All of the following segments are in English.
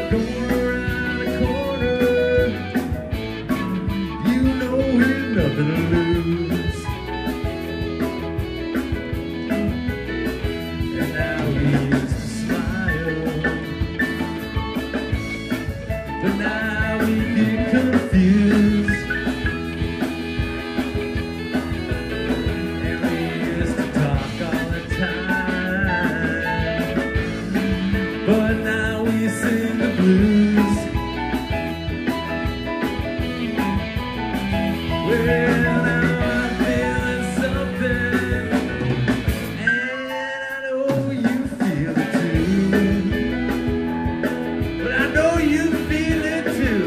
going around the corner. You know we've nothing to lose. And now we used to smile, but now we get confused. And we used to talk all the time, but now we sing the blues. Well, now I'm feeling something, and I know you feel it too. But I know you feel it too.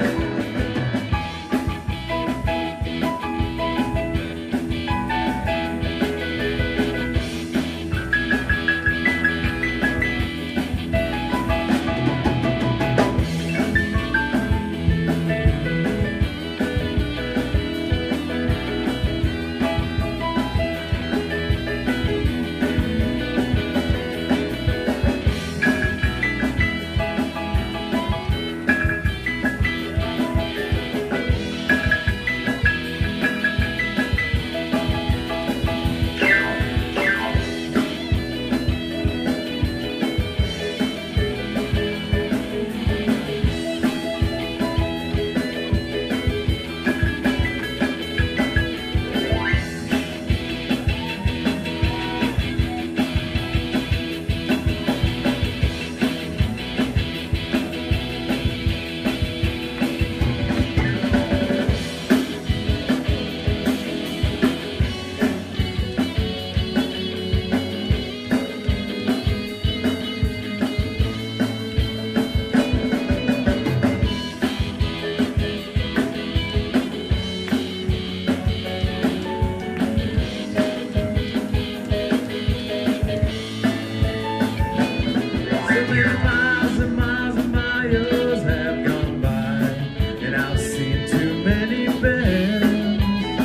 So many miles and miles and miles have gone by, and I've seen too many bands.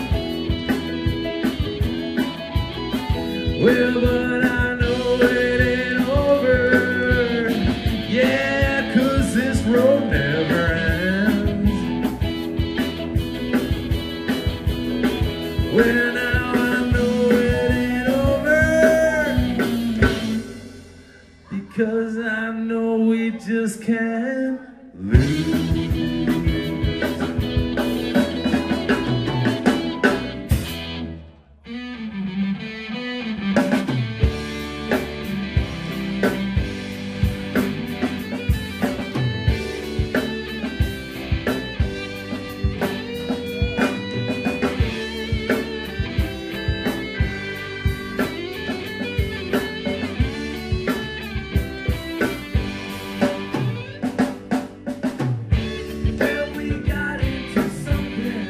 Well, but I know it ain't over, yeah, 'cause this road never ends. Well, now I know it ain't over, because I know we just can't lose. Well, we got into something.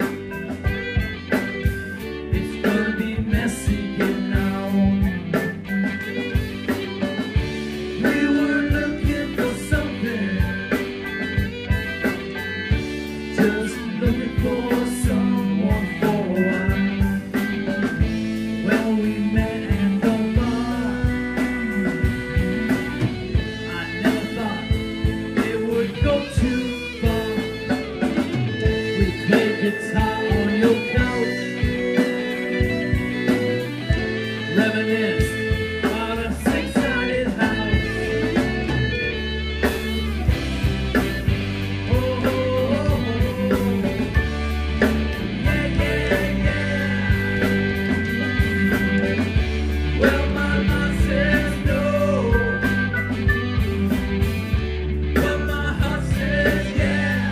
It's gonna be messy getting on. We were looking for something, just looking for someone for a while. Well, we met at the bar. I never thought it would go too far. We played guitar on your couch, reminisced on a six-sided house. Oh, oh, oh, oh. Yeah, yeah, yeah. Well, mama says no, but my heart says yeah.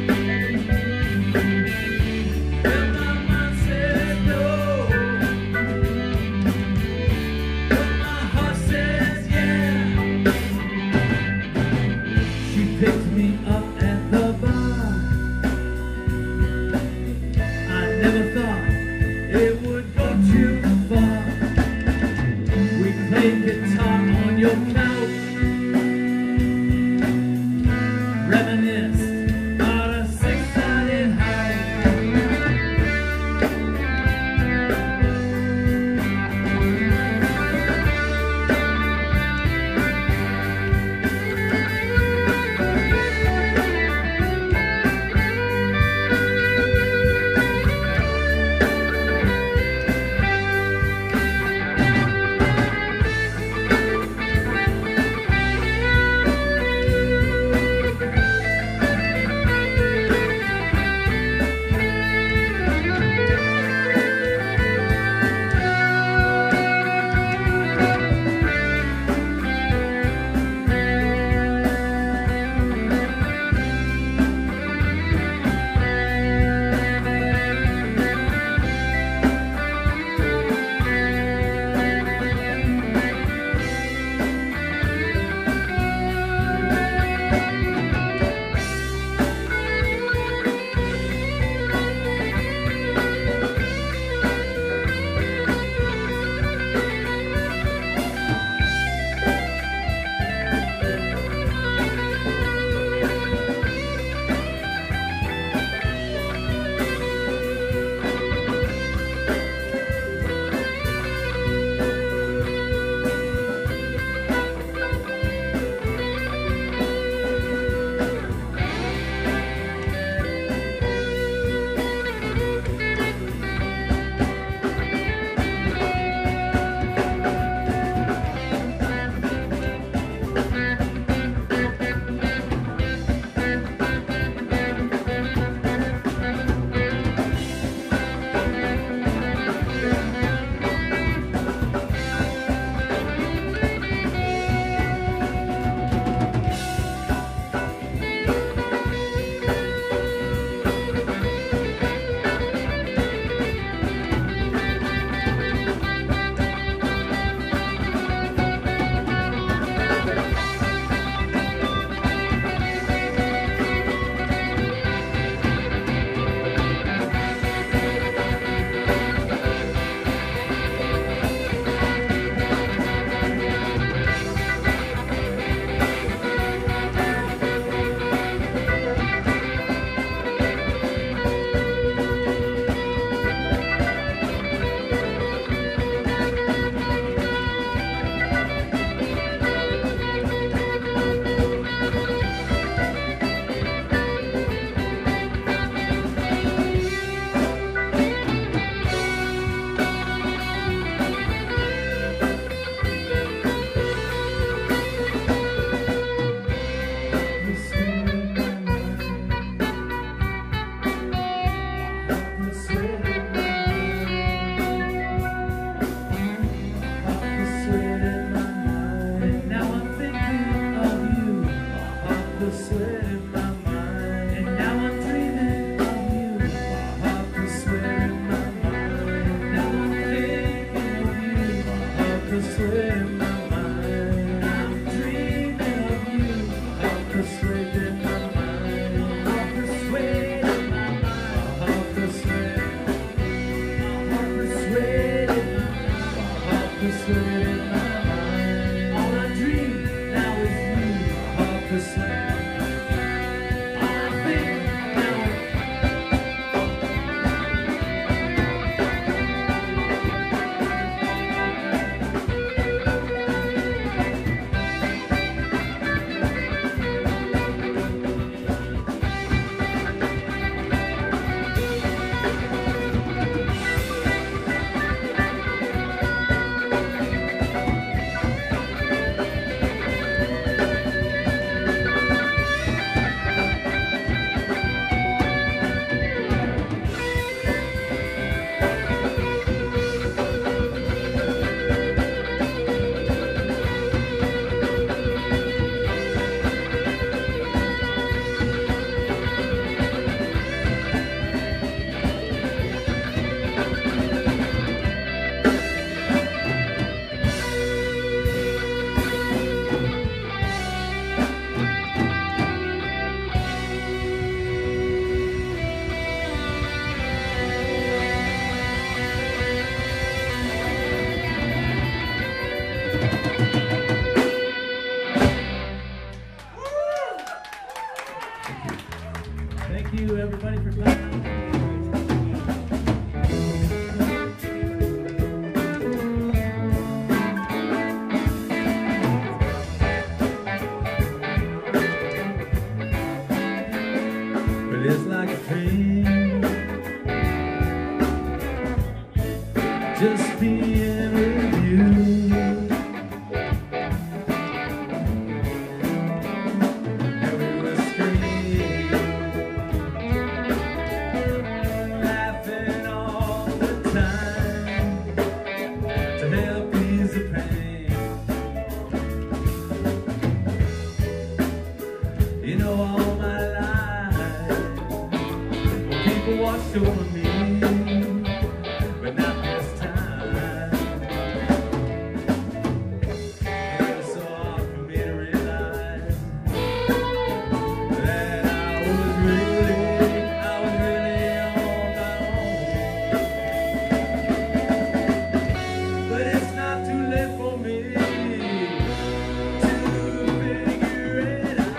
Well, mama says no, but my heart says yeah. She picked me up at the bar. I never thought it would go too far. We played guitar on your couch, reminisced on a six-sided house. sweat in my mind. And now I'm dreaming of you. My heart could sweat in my mind. And now I'm thinking of you. My heart could sweat in my mind. I'm dreaming of you. My heart could sweat in my mind. My heart could sweat in my mind. My heart could sweat. My heart could sweat in my mind. My heart could sweat in my mind. All I dream now is you. My heart could sweat. All I think now is Thank you, everybody, for coming. But it's like a dream, just being with you. And we were screaming, laughing all the time to help ease the pain. You know, all my life, people watched over me, but not this time. It was so hard for me to realize that I was really on my own. But it's not too late for me to figure it out.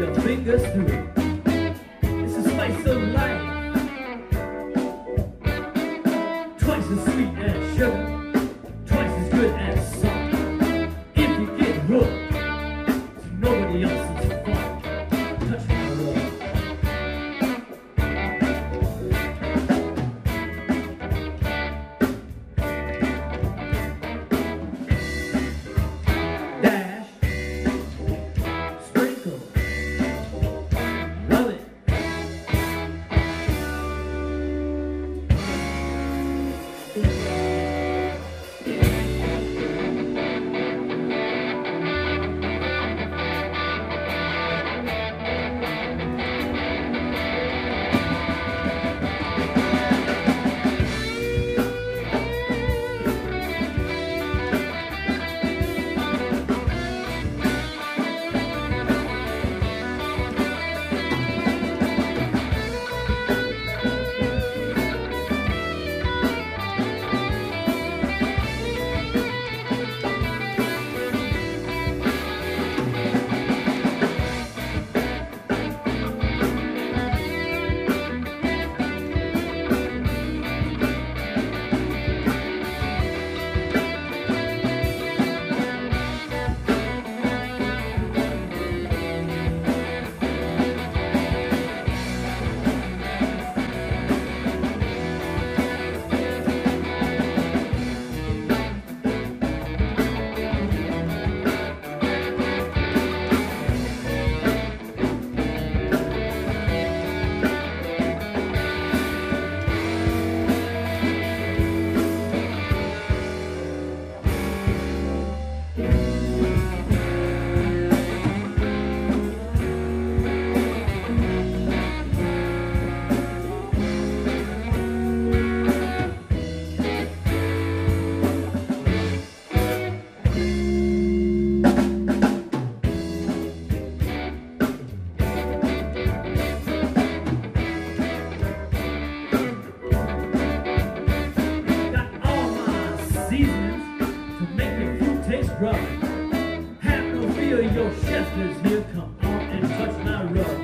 your fingers through. It's the spice of life, twice as sweet as sugar, twice as good as salt. If you get hooked, it's nobody else's fault. Touch my love. Dash, sprinkle, rub it. To make your food taste rough. Have no fear, your chef is here. Come on and touch my rub.